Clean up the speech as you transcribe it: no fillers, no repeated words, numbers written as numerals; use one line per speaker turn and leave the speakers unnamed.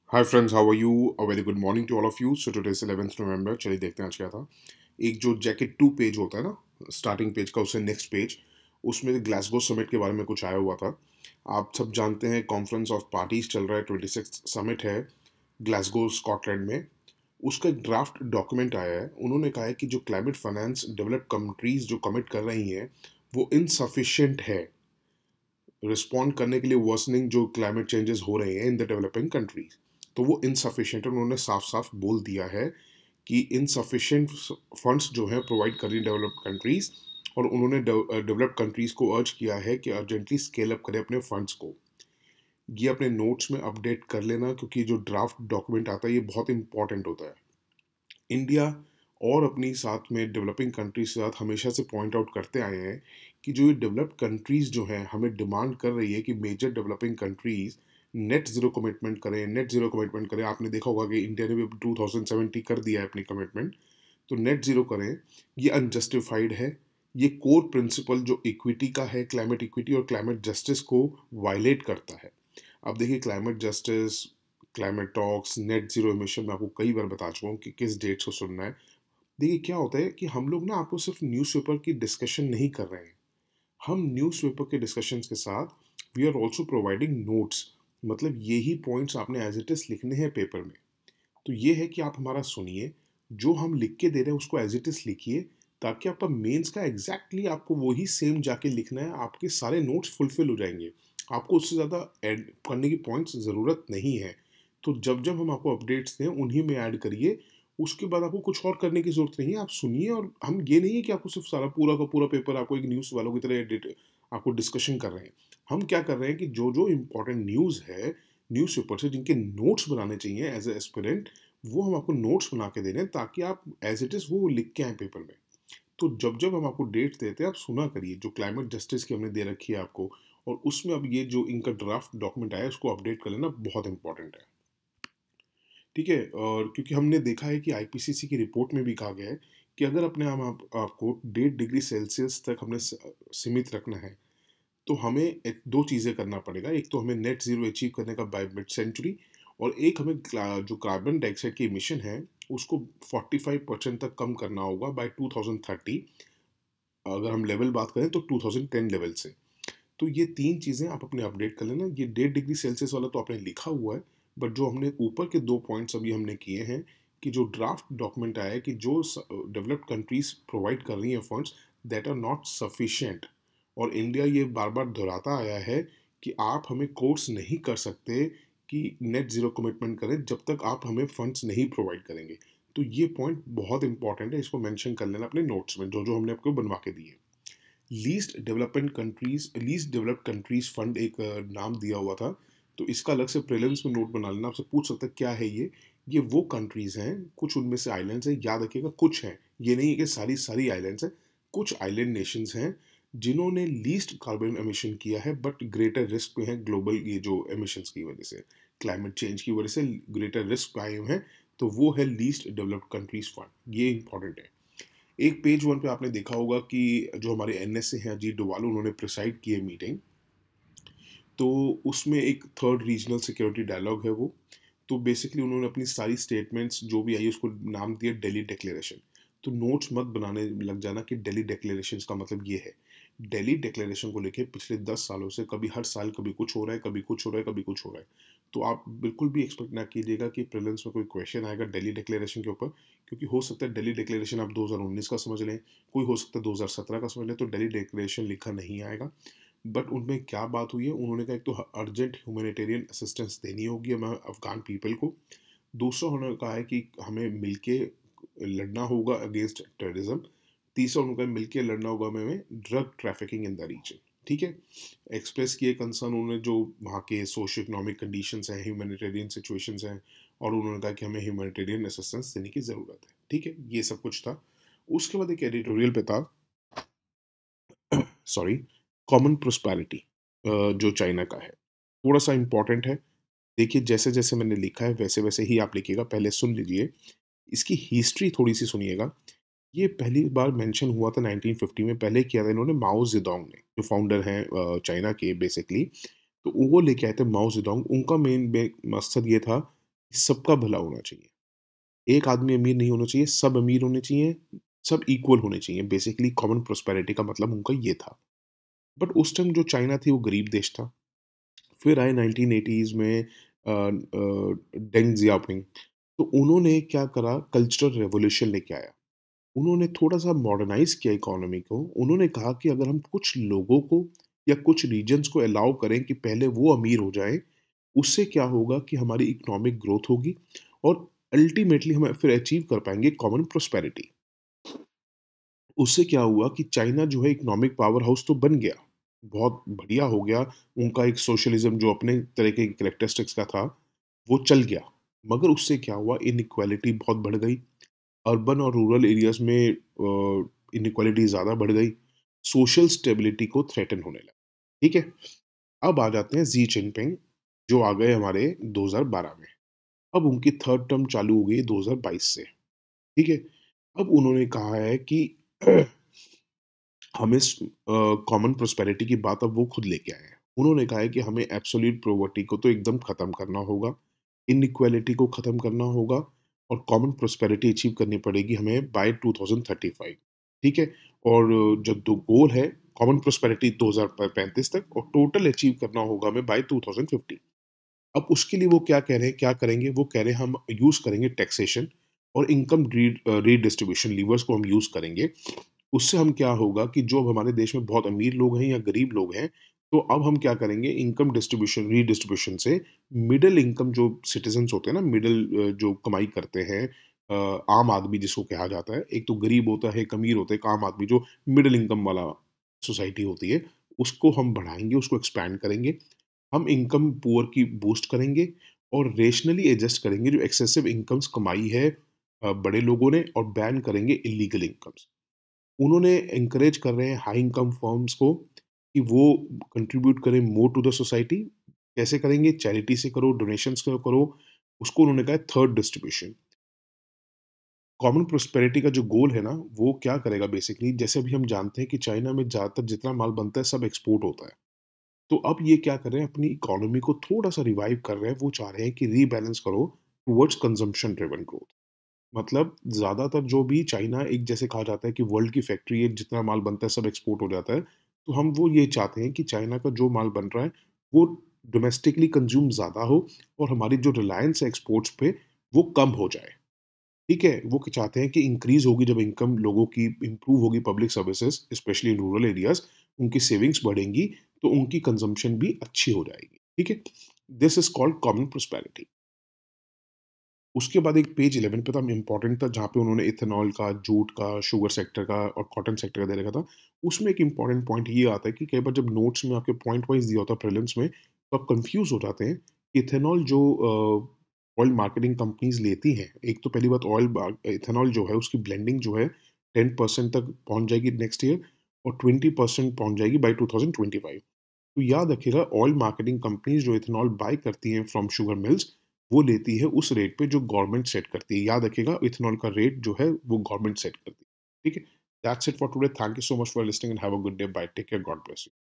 Hi friends, how are you? A very good morning to all of you. So today is 11th November. चलिए देखते हैं आज क्या था। एक जो जैकेट 2 पेज होता है ना, स्टार्टिंग पेज का, उससे नेक्स्ट पेज, उसमें ग्लासगो समिट के बारे में कुछ आया हुआ था। आप सब जानते हैं कॉन्फ्रेंस ऑफ पार्टीज चल रहा है, 26 समिट है ग्लासगो स्कॉटलैंड में। उसका एक ड्राफ्ट डॉक्यूमेंट आया है। उन्होंने कहा है कि जो क्लाइमेट फाइनेंस डेवलप्ड कंट्रीज जो कमिट कर रही हैं वो इनसफिशिएंट है रिस्पॉन्ड करने के लिए वर्सनिंग जो क्लाइमेट चेंजेस हो रहे हैं इन द डेवलपिंग कंट्रीज। तो वो इनसफिशिएंट है। उन्होंने साफ साफ बोल दिया है कि इनसफिशिएंट फंड्स जो हैं प्रोवाइड कर रही डेवलप्ड कंट्रीज। और उन्होंने डेवलप्ड कंट्रीज को अर्ज किया है कि अर्जेंटली स्केल अप करें अपने फंड्स को। ये अपने नोट्स में अपडेट कर लेना, क्योंकि जो ड्राफ्ट डॉक्यूमेंट आता है ये बहुत इंपॉर्टेंट होता है। इंडिया और अपनी साथ में डेवलपिंग कंट्रीज के साथ हमेशा से पॉइंट आउट करते आए हैं कि जो ये डेवलप्ड कंट्रीज जो हैं हमें डिमांड कर रही है कि major developing countries net zero commitment करें, नेट जीरो कमिटमेंट करें। आपने देखा होगा कि इंडिया ने भी 2070 कर दिया है अपनी कमिटमेंट। तो नेट जीरो करें, ये अनजस्टिफाइड है। ये कोर प्रिंसिपल जो इक्विटी का है, क्लाइमेट इक्विटी और क्लाइमेट जस्टिस को वायलेट करता है। अब देखिए, climate justice, climate talks, net zero emission, मैं आपको कई बार बता चुका हूँ कि किस डेट्स को सुनना है। देखिए क्या होता है कि हम लोग ना आपको सिर्फ न्यूज़पेपर की डिस्कशन नहीं कर रहे हैं। हम न्यूज़पेपर के डिस्कशंस के साथ we are also providing notes. मतलब यही पॉइंट्स आपने एज इट इज लिखने हैं पेपर में। तो ये है कि आप हमारा सुनिए, जो हम लिख के दे रहे हैं उसको एज इट इज लिखिए, ताकि आपका मेंस का एग्जैक्टली आपको वही सेम जाके लिखना है। आपके सारे नोट्स फुलफिल हो जाएंगे। आपको उससे ज़्यादा ऐड करने की पॉइंट्स ज़रूरत नहीं है। तो जब जब हम आपको अपडेट्स दें उन्हीं में ऐड करिए। उसके बाद आपको कुछ और करने की ज़रूरत नहीं है। आप सुनिए, और हम ये नहीं है कि आपको सिर्फ सारा पूरा का पूरा पेपर आपको एक न्यूज़ वालों की तरह एडिट आपको डिस्कशन कर रहे हैं। हम क्या कर रहे हैं कि जो जो इम्पोर्टेंट न्यूज़ है न्यूज़पेपर से, जिनके नोट्स बनाने चाहिए एज ए एस्पिरेंट, वो हम आपको नोट्स बना के दे रहे हैं, ताकि आप एज इट इज़ वो लिख के आए पेपर में। तो जब जब हम आपको डेट्स देते हैं आप सुना करिए। जो क्लाइमेट जस्टिस की हमने दे रखी है आपको, और उसमें अब ये जो इनका ड्राफ्ट डॉक्यूमेंट आया है उसको अपडेट कर लेना बहुत इंपॉर्टेंट है। ठीक है। और क्योंकि हमने देखा है कि आईपीसीसी की रिपोर्ट में भी कहा गया है कि अगर अपने आपको 1.5 डिग्री सेल्सियस तक हमने सीमित रखना है, तो हमें दो चीज़ें करना पड़ेगा। एक तो हमें नेट जीरो अचीव करने का बाय मिड सेंचुरी, और एक हमें जो कार्बन डाइऑक्साइड की इमिशन है उसको 45% तक कम करना होगा बाय 2030। अगर हम लेवल बात करें तो 2010 लेवल से। तो ये तीन चीज़ें आप अपने अपडेट कर लेना। ये 1.5 डिग्री सेल्सियस वाला तो आपने लिखा हुआ है, बट जो हमने ऊपर के दो पॉइंट्स अभी हमने किए हैं कि जो ड्राफ्ट डॉक्यूमेंट आया है कि जो डेवलप्ड कंट्रीज प्रोवाइड कर रही हैं funds, that are not sufficient. और इंडिया ये बार बार दोहराता आया है कि आप हमें कोर्स नहीं कर सकते कि नेट ज़ीरो कमिटमेंट करें जब तक आप हमें फंड्स नहीं प्रोवाइड करेंगे। तो ये पॉइंट बहुत इंपॉर्टेंट है, इसको मेंशन कर लेना अपने नोट्स में, जो जो हमने आपको बनवा के दिए। लीस्ट डेवलप्ड कंट्रीज फंड एक नाम दिया हुआ था। तो इसका अलग से प्रीलिम्स में नोट बना लेना। आपसे पूछ सकता है क्या है ये वो कंट्रीज हैं, कुछ उनमें से आइलैंड्स हैं, याद रखिएगा कुछ हैं, ये नहीं है कि सारी सारी आइलैंड्स हैं। कुछ आइलैंड नेशंस हैं जिन्होंने लीस्ट कार्बन एमिशन किया है, बट ग्रेटर रिस्क में है ग्लोबल ये जो एमिशंस की वजह से, क्लाइमेट चेंज की वजह से ग्रेटर रिस्क आए हुए हैं। तो वो है लीस्ट डेवलप्ड कंट्रीज फंड। ये इंपॉर्टेंट है। एक पेज वन पे आपने देखा होगा कि जो हमारे एनएसए हैं अजीत डोभाल, उन्होंने प्रिसाइड की है मीटिंग। तो उसमें एक थर्ड रीजनल सिक्योरिटी डायलॉग है वो। तो बेसिकली उन्होंने अपनी सारी स्टेटमेंट्स जो भी आई उसको नाम दिया दिल्ली डिक्लेरेशन। तो नोट्स मत बनाने लग जाना कि दिल्ली डिक्लेरेशन का मतलब ये है। दिल्ली डिक्लेरेशन को लेके पिछले 10 सालों से कभी हर साल कभी कुछ हो रहा है, कभी कुछ हो रहा है, कभी कुछ हो रहा है। तो आप बिल्कुल भी एक्सपेक्ट ना कीजिएगा कि प्रीलिम्स में कोई क्वेश्चन आएगा दिल्ली डिक्लेरेशन के ऊपर, क्योंकि हो सकता है दिल्ली डिक्लेरेशन आप 2019 का समझ लें, कोई हो सकता है 2017 का समझ लें। तो दिल्ली डिक्लेरेशन लिखा नहीं आएगा। बट उनमें क्या बात हुई है, उन्होंने कहा एक तो अर्जेंट ह्यूमैनिटेरियन असिस्टेंस देनी होगी हमें अफगान पीपल को। दूसरा उन्होंने कहा है कि हमें मिलके लड़ना होगा अगेंस्ट टेररिज्म। तीसरा उन्होंने कहा मिलके लड़ना होगा हमें drug trafficking in the region. ठीक है। एक्सप्रेस किए कंसर्न उन्होंने जो वहाँ के सोशो इकोनॉमिक कंडीशंस हैं, ह्यूमैनिटेरियन सिचुएशंस हैं, और उन्होंने कहा कि हमें ह्यूमैनिटेरियन असिस्टेंस देने की ज़रूरत है। ठीक है, ये सब कुछ था। उसके बाद एक एडिटोरियल पे था, सॉरी, कॉमन प्रोस्पेरिटी, जो चाइना का है, थोड़ा सा इंपॉर्टेंट है। देखिए, जैसे जैसे मैंने लिखा है वैसे वैसे ही आप लिखिएगा। पहले सुन लीजिए, इसकी हिस्ट्री थोड़ी सी सुनिएगा। ये पहली बार मेंशन हुआ था 1950 में। पहले किया था इन्होंने माओ जेडोंग ने, जो फाउंडर हैं चाइना के बेसिकली। तो वो लेके आए थे माओ जेडोंग। उनका मेन मकसद ये था सबका भला होना चाहिए। एक आदमी अमीर नहीं होना चाहिए, सब अमीर होने चाहिए, सब इक्वल होने चाहिए। बेसिकली कॉमन प्रोस्पेरिटी का मतलब उनका ये था। बट उस टाइम जो चाइना थी वो गरीब देश था। फिर आए 1980s में डेंग ज़ियाओपिंग। तो उन्होंने क्या करा, कल्चरल रेवोल्यूशन लेके आया। उन्होंने थोड़ा-सा मॉडर्नाइज़ किया इकोनॉमी को। उन्होंने कहा कि अगर हम कुछ लोगों को या कुछ रीजन्स को अलाउ करें कि पहले वो अमीर हो जाएँ, उससे क्या होगा कि हमारी इकोनॉमिक ग्रोथ होगी और अल्टीमेटली हम फिर अचीव कर पाएँगे कॉमन प्रोस्पेरिटी। उससे क्या हुआ कि चाइना जो है इकोनॉमिक पावर हाउस तो बन गया, बहुत बढ़िया हो गया। उनका एक सोशलिज़्म जो अपने तरह के कैरेक्टरिस्टिक्स का था, वो चल गया। मगर उससे क्या हुआ, इनइक्वालिटी बहुत बढ़ गई। अर्बन और रूरल एरियाज़ में इनइक्वालिटी ज़्यादा बढ़ गई। सोशल स्टेबिलिटी को थ्रेटन होने लगा। ठीक है? अब आ जाते हैं ज़ी जिनपिंग, जो आ गए हमारे 2012 में। अब उनकी थर्ड टर्म चालू हो गई 2022 से। ठीक है? अब उन्होंने कहा है कि हमें कॉमन प्रोस्पेरिटी की बात अब वो खुद लेके आए हैं। उन्होंने कहा है कि हमें एब्सोल्यूट पॉवर्टी को तो एकदम ख़त्म करना होगा, इनइक्वालिटी को ख़त्म करना होगा और कॉमन प्रोस्पेरिटी अचीव करनी पड़ेगी हमें बाय 2035। ठीक है? और जो दो गोल है, कॉमन प्रोस्पेरिटी 2035 तक और टोटल अचीव करना होगा हमें बाय 2050। अब उसके लिए वो क्या कह रहे हैं, क्या करेंगे? वो कह रहे हैं हम यूज़ करेंगे टैक्सेशन और इनकम रीडिस्ट्रीब्यूशन लीवर्स को हम यूज़ करेंगे। उससे हम क्या होगा कि जो अब हमारे देश में बहुत अमीर लोग हैं या गरीब लोग हैं, तो अब हम क्या करेंगे, इनकम डिस्ट्रीब्यूशन रीडिस्ट्रीब्यूशन से मिडल इनकम जो सिटिज़न्स होते हैं ना, जो कमाई करते हैं, आम आदमी जिसको कहा जाता है, एक तो गरीब होता है, एक अमीर होता है, एक आम आदमी जो मिडल इनकम वाला सोसाइटी होती है, उसको हम बढ़ाएँगे, उसको एक्सपैंड करेंगे। हम इनकम पुअर की बूस्ट करेंगे और रेशनली एडजस्ट करेंगे जो एक्सेसिव इनकम्स कमाई है बड़े लोगों ने, और बैन करेंगे इल्लीगल इनकम्स। उन्होंने एनकरेज कर रहे हैं हाई इनकम फर्म्स को कि वो कंट्रीब्यूट करें मोर टू द सोसाइटी। कैसे करेंगे? चैरिटी से करो, डोनेशंस से करो। उसको उन्होंने कहा है थर्ड डिस्ट्रीब्यूशन। कॉमन प्रोस्पेरिटी का जो गोल है ना, वो क्या करेगा बेसिकली, जैसे अभी हम जानते हैं कि चाइना में ज़्यादातर जितना माल बनता है सब एक्सपोर्ट होता है। तो अब ये क्या कर रहे हैं, अपनी इकोनॉमी को थोड़ा-सा रिवाइव कर रहे हैं। वो चाह रहे हैं कि रीबैलेंस करो टुवर्ड्स कंजम्पशन ड्रिवन ग्रोथ। मतलब ज़्यादातर जो भी चाइना, एक जैसे कहा जाता है कि वर्ल्ड की फैक्ट्री है, जितना माल बनता है सब एक्सपोर्ट हो जाता है। तो हम वो ये चाहते हैं कि चाइना का जो माल बन रहा है, वो डोमेस्टिकली कंज़्यूम ज़्यादा हो और हमारी जो रिलायंस है एक्सपोर्ट्स पे, वो कम हो जाए। ठीक है? वो चाहते हैं कि इंक्रीज़ होगी जब इनकम लोगों की इम्प्रूव होगी, public services specially in rural areas, उनकी सेविंग्स बढ़ेंगी, तो उनकी कंज़म्पशन भी अच्छी हो जाएगी। ठीक है? This is called common prosperity. उसके बाद एक पेज 11 पे था, इम्पोर्टेंट था, जहाँ पे उन्होंने इथेनॉल का, जूट का, शुगर सेक्टर का और कॉटन सेक्टर का दे रखा था। उसमें एक इम्पोर्टेंट पॉइंट ये आता है कि कई बार जब नोट्स में आपके पॉइंट वाइज़ दिया होता है प्रीलिम्स में, तो आप कन्फ्यूज़ हो जाते हैं। इथेनॉल जो ऑयल मार्केटिंग कंपनीज़ लेती हैं, एक तो पहली बात, इथेनॉल जो है उसकी ब्लेंडिंग जो है 10% तक पहुँच जाएगी नेक्स्ट ईयर और 20% पहुँच जाएगी बाय 2025। तो याद रखिएगा, ऑयल मार्केटिंग कंपनीज जो इथेनॉल बाय करती हैं फ्रॉम शुगर मिल्स, वो लेती है उस रेट पे जो गवर्नमेंट सेट करती है। याद रखिएगा, इथेनॉल का रेट जो है वो गवर्नमेंट सेट करती है। ठीक है? That's it for today. Thank you so much for listening and have a good day. Bye. Take care. God bless you.